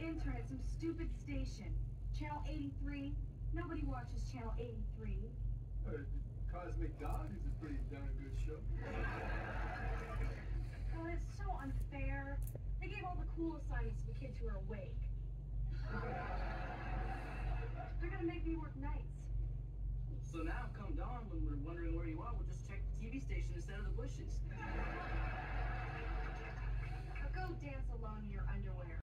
intern at some stupid station. Channel 83. Nobody watches Channel 83. Cosmic Dog is a pretty darn good show. Well, it's so unfair. They gave all the cool assignments to the kids who are awake. They're gonna make me work nights. So now, come dawn, when we're wondering where you are, we'll just check the TV station instead of the bushes. Now go dance alone in your underwear.